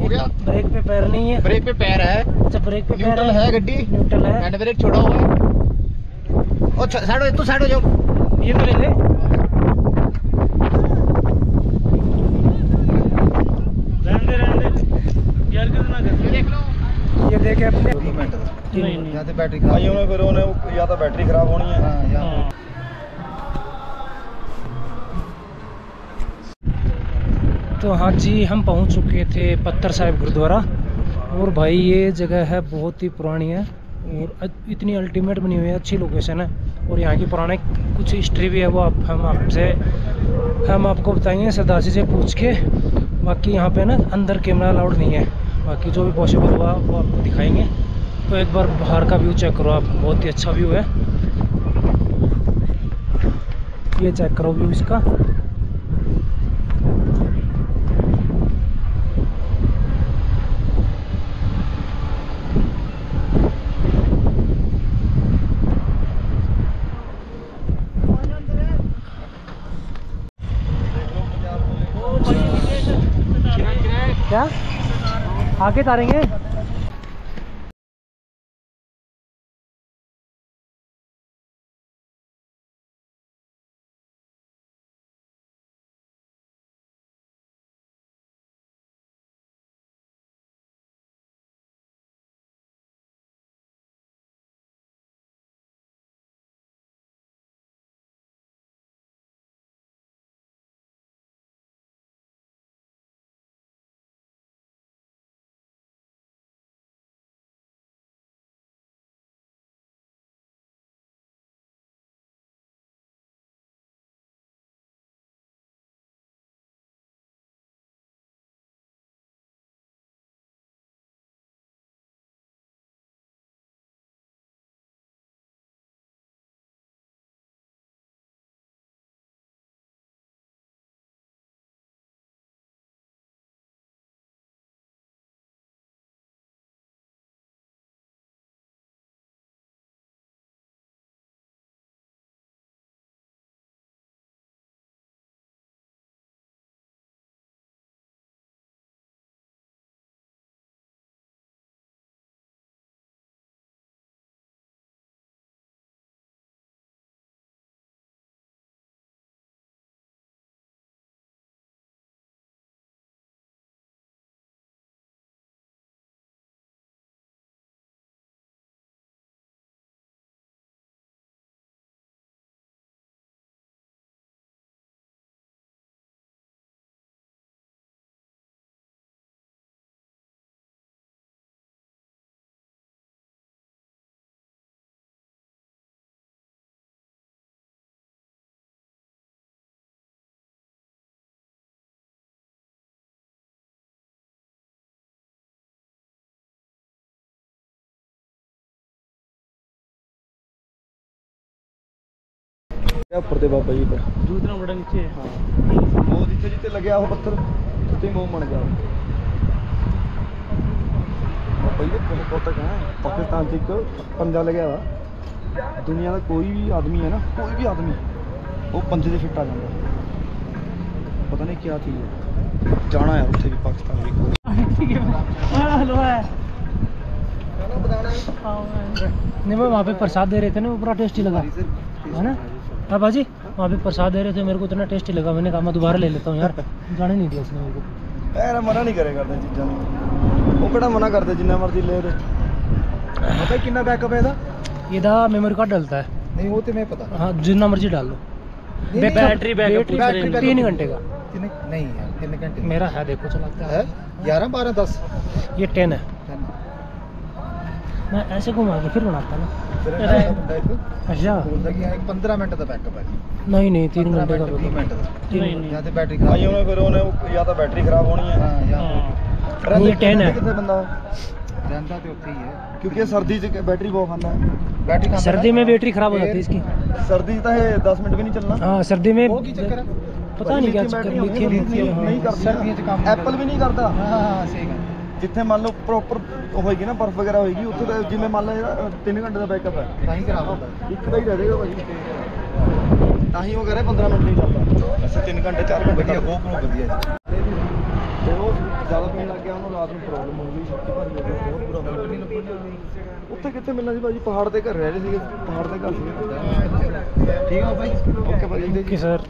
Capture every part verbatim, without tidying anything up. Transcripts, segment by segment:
हो गया। ब्रेक पे पैर नहीं है। ब्रेक पे पैर है। अच्छा ब्रेक पे पैर न्यूट्रल है गड्डी। न्यूट्रल है। हैंड ब्रेक छोड़ा हुआ है। और साइड हो, तू साइड हो जाओ। ये तो ले ले। रहने रहने यार कितना कर। ये देख लो। ये देखे अपने दो मिनट नहीं नहीं या तो बैटरी खराब भाई फिर उन्हें या तो बैटरी खराब होनी है। हां या तो हाँ जी, हम पहुंच चुके थे पत्थर साहिब गुरुद्वारा। और भाई ये जगह है बहुत ही पुरानी है और इतनी अल्टीमेट बनी हुई है, अच्छी लोकेशन है। और यहाँ की पुराने कुछ हिस्ट्री भी है, वो आप हम आपसे हम आपको बताएंगे सरदार जी से पूछ के। बाकी यहाँ पे ना अंदर कैमरा अलाउड नहीं है, बाकी जो भी पॉसिबल हुआ वो आपको दिखाएंगे। तो एक बार बाहर का व्यू चेक करो आप, बहुत ही अच्छा व्यू है। ये चेक करो व्यू इसका। क्या आगे तारेंगे? ਉੱਪਰ ਤੇ ਬਾਬਾ ਜੀ ਪਰ दूसरा बड़ा नीचे है। ਹਾਂ ਉਹ ਜਿੱਥੇ ਜਿੱਥੇ ਲੱਗਿਆ ਉਹ ਪੱਥਰ ਉੱਥੇ ਮੋਹ ਬਣ ਗਿਆ। ਬਾਬਾ ਜੀ ਬਹੁਤ ਬਹੁਤ ਤੱਕ ਹੈ ਪਾਕਿਸਤਾਨ 'ਚ ਇੱਕ ਪੰਜਾ ਲੱਗਿਆ ਵਾ। ਦੁਨੀਆ ਦਾ ਕੋਈ ਵੀ ਆਦਮੀ ਹੈ ਨਾ, ਕੋਈ ਵੀ ਆਦਮੀ ਉਹ ਪੰਜੇ ਦੇ ਫਿੱਟ ਆ ਜਾਂਦਾ। ਪਤਾ ਨਹੀਂ ਕੀ ਚੀਜ਼ ਹੈ। ਜਾਣਾ ਯਾਰ ਉੱਥੇ ਵੀ ਪਾਕਿस्तान ਵੀ। ठीक है हेलो है नहीं, मैं वहाँ पे प्रसाद दे रहे थे ना, वो बड़ा टेस्टी लगा है ना। हाँ बाजी, वहाँ पे प्रसाद दे रहे थे, मेरे को इतना टेस्टी लगा, मैंने कहा मैं दोबारा ले लेता हूँ यार। जाने नहीं दिया उसने मेरे को। यार मना नहीं करे करते चीज़ों में, वो कड़ा मना करते जिन्ना मर्जी ले रहे। पता है कितना बैकअप है इहदा? इहदा मेमोरी कार्ड डलता है। नहीं वो तो मैं पता। हाँ जितना मर्जी डाल लो। बैटरी बैकअप तीन घंटे का। नहीं यार तीन घंटे मेरा है, देखो चलाता है ग्यारह बारह दस। ये टेन है। मैं ऐसे घुमा के फिर बनाता ना। अच्छा पंद्रह मिनट का बैकअप है। नहीं नहीं तीन घंटे का तीन मिनट नहीं या तो बैटरी खराब भाई उन्हें फिर उन्हें या तो बैटरी खराब होनी है। हां या ये टेन है। कितने बंदा रहता तो उत्थे ही है, क्योंकि सर्दी च बैटरी बहुत खाना है। बैटरी खाना सर्दी में बैटरी खराब हो जाती है इसकी। सर्दी तो है दस मिनट भी नहीं चलना। हां सर्दी में वो की चक्कर है पता नहीं क्या चक्कर, लिथियम नहीं करता सर्दियों च काम एप्पल भी नहीं करता। हां हां सही है। जिथे मान लो प्रॉपर होएगी ना बर्फ वगैरह होएगी उत्थे जिवें मान लो तीन घंटे का बैकअप है ताही खराब होता है। एक का ही रहेगा भाई, ताही वो कह रहे पंद्रह मिनट नहीं चलता, ऐसे तीन घंटे चार घंटे का GoPro बढ़िया जी। ਜ਼ਿਆਦਾ ਪੀਣ ਲੱਗ ਗਿਆ ਉਹਨੂੰ ਰਾਤ ਨੂੰ ਪ੍ਰੋਬਲਮ ਹੋ ਗਈ, ਛੱਤੀ ਭਰ ਗਿਆ, ਬਹੁਤ ਬੁਰਾ ਹਾਲ ਹੋਇਆ। ਉੱਥੇ ਕਿੱਥੇ ਮਿਲਣਾ ਸੀ ਭਾਜੀ, ਪਹਾੜ ਤੇ ਘਰ ਰਹਿ ਰਹੇ ਸੀਗੇ, ਪਹਾੜ ਤੇ ਘਰ ਸੀਗੇ। ਠੀਕ ਆ ਭਾਈ, ਓਕੇ ਭਾਜੀ। Okay sir.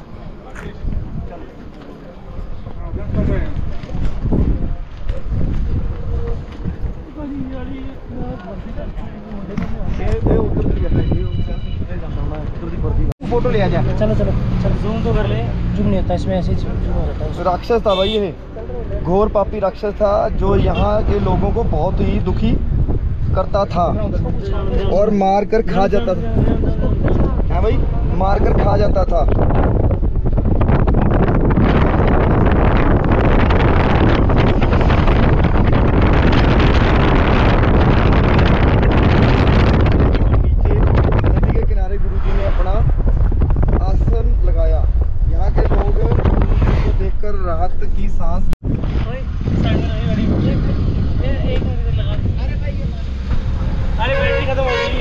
फोटो ले आ जा। चलो चलो चलो, जूम तो कर ले। जूम नहीं होता इसमें, ऐसे जूम हो जाता है। राक्षस था भाई, ये घोर पापी राक्षस था जो यहाँ के लोगों को बहुत ही दुखी करता था और मार कर खा जाता था। हाँ भाई, मार कर खा जाता था। राहत की सांस। अरे बैटरी खत्म हो गई।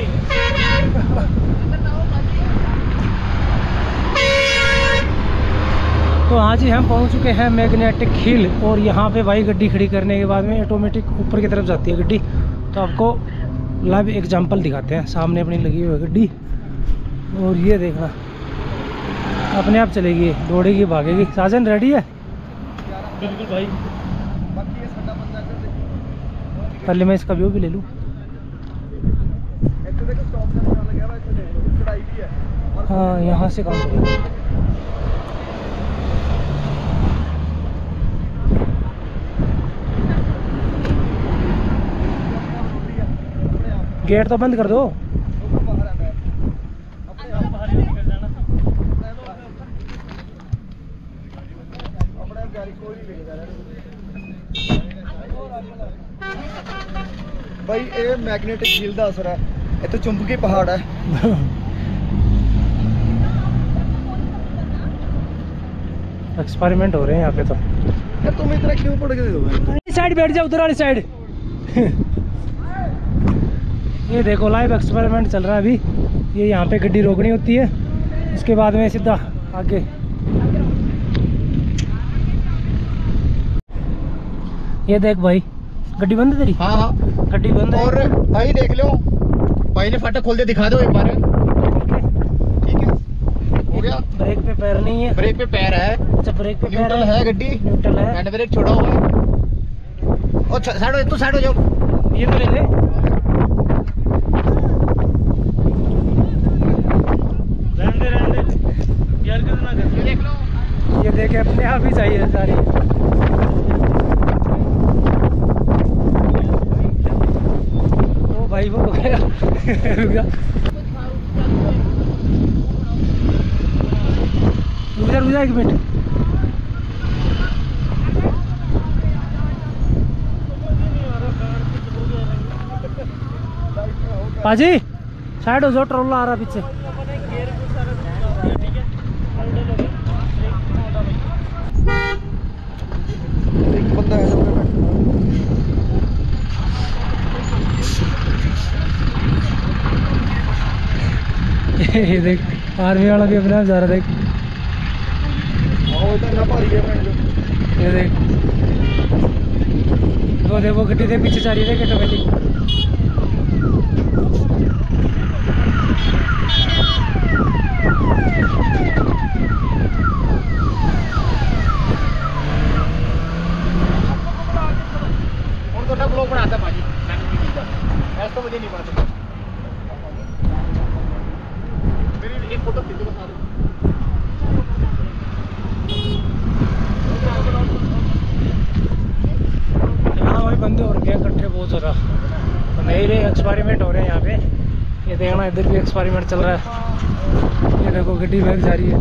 तो आज ही हम पहुंच चुके हैं मैग्नेटिक हिल, और यहाँ पे भाई गड्डी खड़ी करने के बाद में ऑटोमेटिक ऊपर की तरफ जाती है गड्डी। तो आपको लाइव एग्जांपल दिखाते हैं। सामने अपनी लगी हुई है गड्डी, और ये देखना अपने आप चलेगी, दौड़ेगी, भागेगी। साजन रेडी है? बिल्कुल भाई। पहले मैं इसका व्यू भी ले लूँ। हाँ, यहाँ से काम करेगा। गेट तो बंद कर दो। भाई ये मैग्नेटिक हिल का असर है, ये तो चुंबकी पहाड़ है। एक्सपेरिमेंट हो रहे हैं यहाँ पे तो। यार तुम इतना क्यों पड़ गए हो? साइड बैठ जाओ, उधर वाली साइड। ये देखो लाइव एक्सपेरिमेंट चल रहा है अभी। ये यहाँ पे गड्डी रोकनी होती है, उसके बाद में सीधा आगे। ये देख भाई, गड्डी बंद है तेरी? हाँ हाँ गड्डी बंद है। और भाई देख लो, भाई ने फाटक खोल दे, दिखा दो एक बार। ठीक है, हो गया। ब्रेक पे पैर नहीं है? ब्रेक पे पैर है। अच्छा, ब्रेक पे पैर न्यूट्रल है, गड्डी न्यूट्रल है, हैंड ब्रेक छोड़ा हुआ है। और साइड हो, तू साइड हो जाओ। ये तो ले ले। रहने रहने यार, कितना कर देख लो। ये देखे अपने आप ही चाहिए सारी। भाई वो हो गया। रुक जा रुक जा रुक जा एक मिनट। पाजी साइड हो जाओ, ट्रोला आ रहा पीछे। एक बंदा है ये देख, आर्मी वाला भी अपने आप जा रहा। देख ये देख, वो देखो गड्डी के पीछे जा रही है ऑटोमेटिक। और तो ब्लॉग बनाता भाजी, ऐसा तो मुझे नहीं पता। एक फोटो खींचो बता दो। हाँ भाई, बंदे हो रखे हैं इकट्ठे बहुत ज़्यादा। तो नए नए एक्सपेरिमेंट हो रहे हैं यहाँ पे। ये देखना, इधर भी एक्सपेरिमेंट चल रहा है। ये देखो गड्डी बैग जा रही है।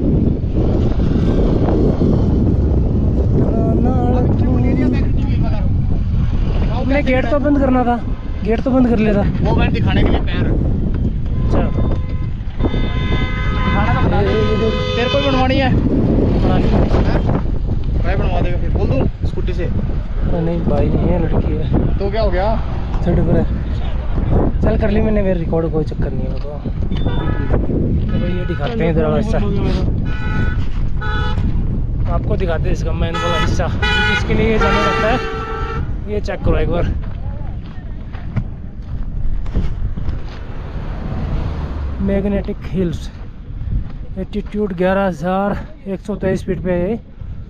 अपने गेट तो बंद करना था, गेट तो बंद कर लिया था। वो मैंने दिखाने के लिए पैर। अच्छा, तेरे को बनवानी है? बना ली। भाई बनवा देगा फिर, बोल दूँ स्कूटी से? नहीं भाई नहीं है, लड़की है। तो क्या हो गया? थोड़ी पर चल कर ली मैंने, मेरे रिकॉर्ड कोई चक्कर नहीं है। तो भाई ये दिखाते हैं इधर ऐसा। आपको दिखाते हैं इसका मैन वाला हिस्सा, इसके लिए ये जाना पड़ता है। ये चेक करो एक बार, मैग्नेटिक हिल्स, एल्टीट्यूड ग्यारह हज़ार एक सौ तेईस फीट पे है।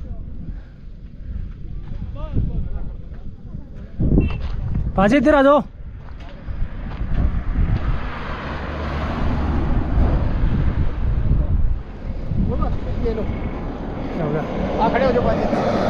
पाजी इधर आ जाओ। क्या हो गया? खड़े हो जाओ।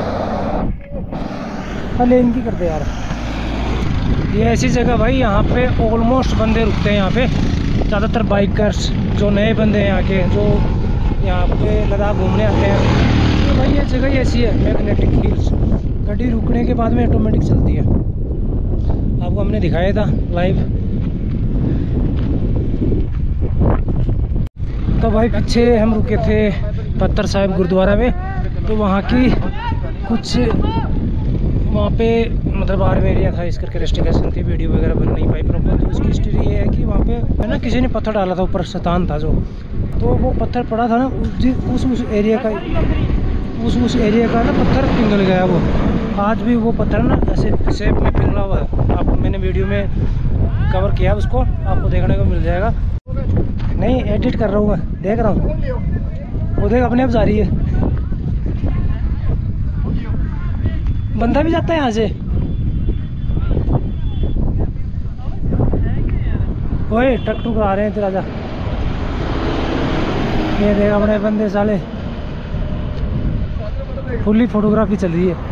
पहले इनकी करते यार। ये ऐसी जगह भाई, यहाँ पे ऑलमोस्ट बंदे रुकते हैं। यहाँ पे ज़्यादातर बाइकर्स जो नए बंदे हैं यहाँ के, जो यहाँ पे लद्दाख घूमने आते हैं, तो भाई ये जगह ही ऐसी है मैग्नेटिक हिल्स। गाड़ी रुकने के बाद में ऑटोमेटिक चलती है। आपको हमने दिखाया था लाइव। तो भाई पीछे हम रुके थे पत्थर साहिब गुरुद्वारा में, तो वहाँ की कुछ वहाँ पे मतलब आर्मी एरिया था, इस करके रेस्ट्रिक्शन थी, वीडियो वगैरह बन नहीं पाई प्रॉपर। तो उसकी हिस्ट्री ये है कि वहाँ पे है ना, किसी ने पत्थर डाला था ऊपर, शैतान था जो, तो वो पत्थर पड़ा था ना उस उस एरिया का उस उस एरिया का ना पत्थर पिघल गया वो। आज भी वो पत्थर ना ऐसे शेप में पिघला हुआ है। आपको मैंने वीडियो में कवर किया, उसको आपको देखने को मिल जाएगा। नहीं एडिट कर रहा हूँ मैं, देख रहा हूँ, वो देख अपने आप जा रही है। बंदा भी जाता है यहाँ से। ओए टक टुक आ रहे हैं, तेरा जा। ये देख अपने बंदे साले, फुल्ली फोटोग्राफी चल रही है।